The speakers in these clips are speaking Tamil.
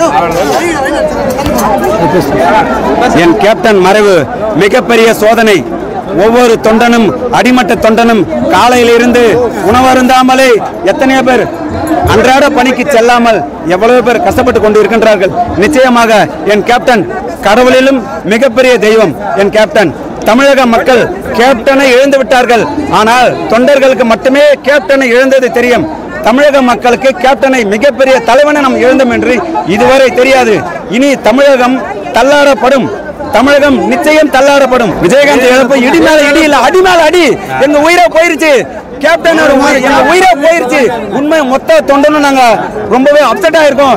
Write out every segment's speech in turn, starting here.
என் கேப்டன் மறைவு மிகப்பெரிய சோதனை. ஒவ்வொரு தொண்டனும், அடிமட்ட தொண்டனும் காலையிலிருந்து உணவருந்தாமலே எத்தனையோ பேர் அன்றாட பணிக்கு செல்லாமல் எவ்வளவு பேர் கஷ்டப்பட்டு கொண்டு இருக்கின்றார்கள். நிச்சயமாக என் கேப்டன் கடவுளிலும் மிகப்பெரிய தெய்வம். என் கேப்டன் தமிழக மக்கள் கேப்டனை இழந்து விட்டார்கள். ஆனால் தொண்டர்களுக்கு மட்டுமே கேப்டனை இழந்தது தெரியும். தமிழக மக்களுக்கு கேப்டனை மிகப்பெரிய தலைவனை நாம் இழந்தோம் என்று இதுவரை தெரியாது. இனி தமிழகம் தள்ளாடப்படும். தமிழகம் நிச்சயம் தள்ளாடப்படும். விஜயகாந்த் இழப்பு இடி மேல இடி இல்ல, அடி மேல அடி. எங்க உயிரை போயிருச்சு. கேப்டன் எங்க உயிரை போயிருச்சு. உண்மை மொத்த தொண்டனும் நாங்க ரொம்பவே அப்செட்டா இருக்கோம்.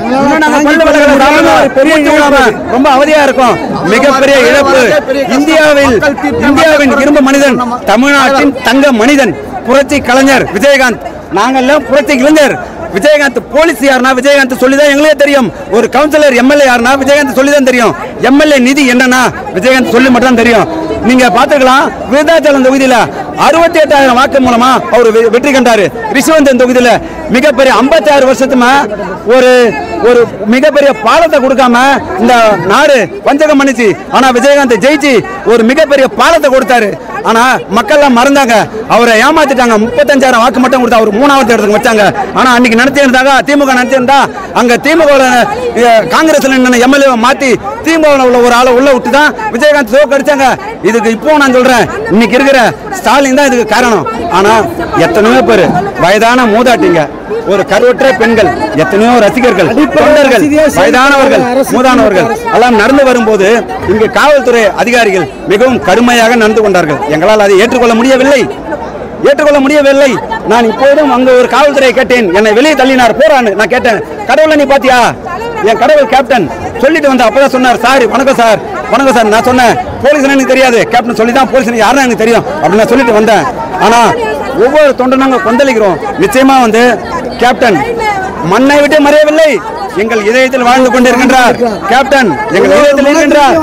ரொம்ப அவதியா இருக்கும். மிகப்பெரிய இழப்பு. இந்தியாவின் இரும்பு மனிதன், தமிழ்நாட்டின் தங்க மனிதன், புரட்சி கலைஞர் விஜயகாந்த். நாங்கெல்லாம் புரட்சி இளைஞர். விஜயகாந்த் போலீஸ் யாருன்னா விஜயகாந்த் சொல்லிதான் எங்களுக்கே தெரியும். ஒரு கவுன்சிலர் எம்எல்ஏ யாருன்னா விஜயகாந்த் சொல்லிதான் தெரியும். எம்எல்ஏ நிதி என்னன்னா விஜயகாந்த் சொல்லி மட்டும் தெரியும். நீங்க பாத்துக்கலாம், விருதாச்சலம் தொகுதியில 68,000 வாக்கு மூலமா அவர் வெற்றி கண்டாரு. ரிஷிவந்தன் தொகுதியில மிகப்பெரிய 56 வருஷத்துமா ஒரு மிகப்பெரிய பாலத்தை கொடுக்காம இந்த நாடு வஞ்சகம் பண்ணிச்சு. ஆனா விஜயகாந்த் ஜெயிச்சு ஒரு மிகப்பெரிய பாலத்தை கொடுத்தாரு. ஆனா மக்கள் மறந்தாங்க, அவரை ஏமாத்திட்டாங்க. 35,000 வாக்கு மட்டும் கொடுத்தா அவர் 3வது இடத்துக்கு வச்சாங்க. ஆனா அன்னைக்கு நடத்தியிருந்தாங்க, திமுக நடத்தியிருந்தா அங்க திமுக காங்கிரஸ்ல எம்எல்ஏ மாத்தி திமுக உள்ள ஒரு ஆளை உள்ள விட்டு தான் விஜயகாந்த் தோக்கடிச்சாங்க. இதுக்கு இப்போ நான் சொல்றேன், இன்னைக்கு இருக்கிற ஸ்டாலின் தான் இதுக்கு காரணம். ஆனா எத்தனையோ பேர் வயதான மூதாட்டிங்க, ஒரு கருவற்ற பெண்கள், எத்தனையோ ரசிகர்கள், தொண்டர்கள், வயதானவர்கள், மூதானவர்கள் எல்லாம் நடந்து வரும்போது இங்கு காவல்துறை அதிகாரிகள் மிகவும் கடுமையாக நடந்து கொண்டார்கள். எங்களால் அதை ஏற்றுக்கொள்ள முடியவில்லை. நான் இப்போதும் அங்க ஒரு காவல்துறையை கேட்டேன். என்னை வெளியே தள்ளினார், போறான்னு நான் கேட்டேன். கடவுளை நீ பாத்தியா? என் கடவுள் கேப்டன் சொல்லிட்டு வந்த. அப்பதான் சொன்னார், சார் வணக்கம் சார், வணக்கம் சார். நான் சொன்னேன், போலீஸ் எனக்கு தெரியாது, கேப்டன் சொல்லி தான் போலீஸ் யாருன்னு எனக்கு தெரியும் அப்படின்னு நான் சொல்லிட்டு வந்தேன். ஆனா ஒவ்வொரு தொண்டனாங்க கொந்தளிக்கிறோம். நிச்சயமா கேப்டன் மண்ணை விட்டு மறையவில்லை, எங்கள் இதயத்தில் வாழ்ந்து கொண்டிருக்கின்றார். கேப்டன் எங்கள் இதயத்தில் இருக்கின்றார்.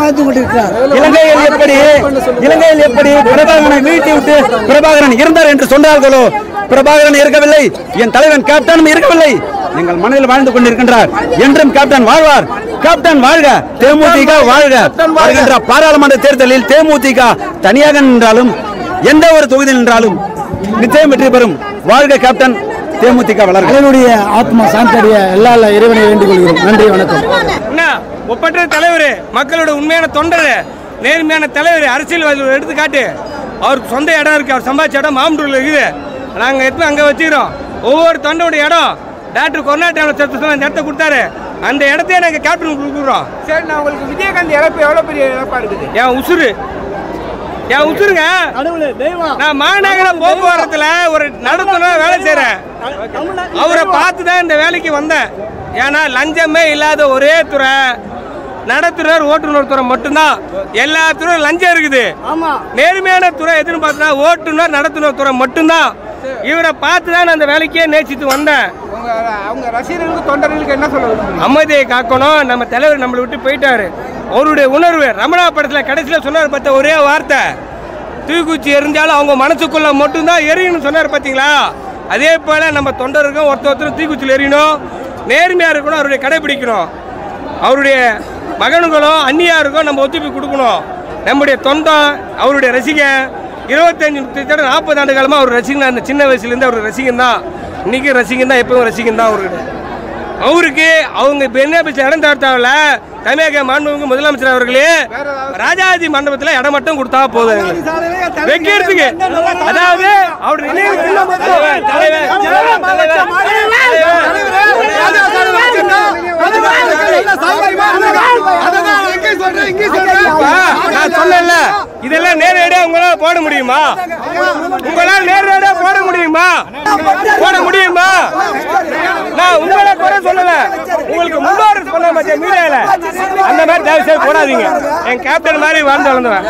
இலங்கையில் எப்படி பிரபாகரனை வீழ்த்தி விட்டு பிரபாகரன் இருந்தார் என்று சொன்னார்களோ, பிரபாகரன் இருக்கவில்லை, என் தலைவன் கேப்டனும் இருக்கவில்லை, எங்கள் மனதில் வாழ்ந்து கொண்டிருக்கின்றார். என்றும் கேப்டன் வாழ்வார். கேப்டன் வாழ்க, தேமுதிக வாழ்க. வருகின்ற பாராளுமன்ற தேர்தலில் தேமுதிக தனியாக நின்றாலும் எந்த ஒரு தொகுதியில் நின்றாலும் நிச்சயம் வெற்றி பெறும். வாழ்க கேப்டன், தேமுதிக வளர்க. என்னுடைய ஆத்மா சாந்தடைய எல்லா இறைவனை வேண்டிக் கொள்கிறோம். நன்றி, வணக்கம். ஒப்பற்ற தலைவர், மக்களோட உண்மையான தொண்டர், நேர்மையான தலைவர், அரசியல் எடுத்துக்காட்டு. அவருக்கு சொந்த இடம் இருக்கு, அவர் சம்பாதிச்ச இடம் மாமண்டூர்ல இருக்குது. நாங்கள் எடுத்து அங்கே வச்சுக்கிறோம். ஒவ்வொரு தொண்டோடைய இடம் டாக்டர் கொரோனா டைம்ல அந்த இடத்த கொடுத்தாரு. அந்த இடத்தையே நாங்கள் கேப்டன் கொடுக்குறோம். சரி, நான் உங்களுக்கு விஜயகாந்த் இழப்பு எவ்வளோ பெரிய இழப்பா இருக்குது? என் உசுருங்க. நான் மாநகர போக்குவரத்துல ஒரு நடத்துனர் வேலை செய்யறேன். அவரை பார்த்து தான் இந்த வேலைக்கு வந்தேன். ஏன்னா லஞ்சமே இல்லாத ஒரே துறை நடத்துனர், ஓட்டுநர் துறை மட்டும்தான். எல்லா துறையும் லஞ்சம் இருக்குது. நேர்மையான துறை எதுன்னு பார்த்தா ஓட்டுநர், நடத்துனர் துறை மட்டும்தான். இவரை பார்த்து தான் நான் அந்த வேலைக்கே நேசித்து வந்தேன். அவங்க ரசிகர்களுக்கு, தொண்டர்களுக்கு என்ன சொல்ல? அமைதியை காக்கணும். நம்ம தலைவர் நம்மளை விட்டு போயிட்டாரு. அவருடைய உணர்வு ரமணா படத்தில் கடைசியில் சொன்னார் பார்த்த ஒரே வார்த்தை, தூக்குச்சி எரிஞ்சாலும் அவங்க மனசுக்குள்ள மட்டும்தான் எரியணும்னு சொன்னார் பார்த்தீங்களா? அதே போல நம்ம தொண்டருக்கும் ஒருத்தர் தூக்குச்சியில் எரியணும், நேர்மையாக இருக்கணும், அவருடைய கடைபிடிக்கணும். அவருடைய மகனுங்களும் அந்நியாருக்கும் நம்ம ஒத்துழைப்பு கொடுக்கணும். நம்முடைய தொண்டம், அவருடைய ரசிகன் 25 40 ஆண்டு காலமாக அவர் ரசிகன். அந்த சின்ன வயசுலேருந்து அவர் ரசிகன் தான், இன்னைக்கு ரசிகன் தான், எப்பவும் ரசிகன் தான். அவருக்கு அவங்க இப்போ என்ன பேச இடம் தவிர தமிழக மாண்புமிகு முதலமைச்சர் அவர்களே ராஜாஜி மண்டபத்தில் இடம் மட்டும் கொடுத்தா போதும் வைக்கிறதுக்கு. அதாவது அவர் நான் சொன்னேன்ல, இதெல்லாம் நேரடியாக உங்களால போட முடியுமா? உங்களால் நேரடியாக போட முடியுமா? நான் உங்களை குறை சொல்லல, உங்களுக்கு முன்னோர் பண்ண மாட்டேன் மீடியால. அந்த மாதிரி தயவு செய்து போடாதீங்க. என் கேப்டன் மாதிரி வாழ்ந்து வளர்ந்தவன்.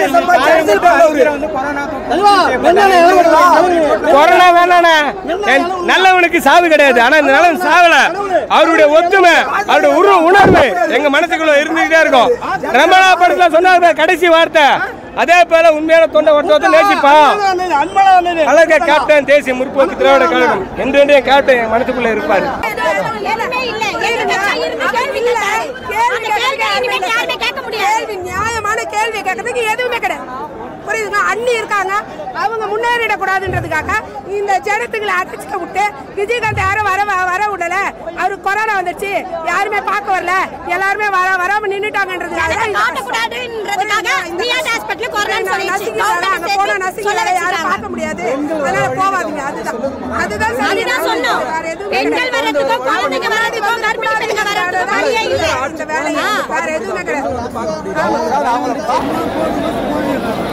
கொரோனா வேணானே, நல்லவனுக்கு சாவு கிடையாது. ஆனா இந்த நல்லவன் சாவல. அவருடைய ஒத்துமை, அவருடைய உணர்வு எங்க மனசுக்குள்ள இருந்துகிட்டே இருக்கும். ரமணா படத்துல சொன்ன கடைசி வார்த்தை அதே போல உண்மையான தொண்டை ஒருத்தர் நேசிப்பா. அழக கேப்டன், தேசிய முற்போக்கு திராவிட கழகம் என்று கேப்டன் என் மனசுக்குள்ள இருப்பாரு. நியாயமான கேள்வி கேட்கறதுக்கு எதுவுமே கிடையாது. புரியுதுங்க? அண்ணி இருக்காங்க, அவங்க முன்னேறிடக்கூடாதுன்றதுக்காக இந்த ஜனத்துக்களை அடைச்சிக்க விட்டு விஜயகாந்த் யாரும் வர விடல. அவருக்கு கொரோனா வந்துச்சு, யாருமே பார்க்க வரல, எல்லாருமே வராம நின்னுட்டாங்கன்றதுக்காக யாரும் பார்க்க முடியாது. அதனால போவாதீங்க. அதுதான் சொன்னோம். வேற எதுவுமே கிடையாது.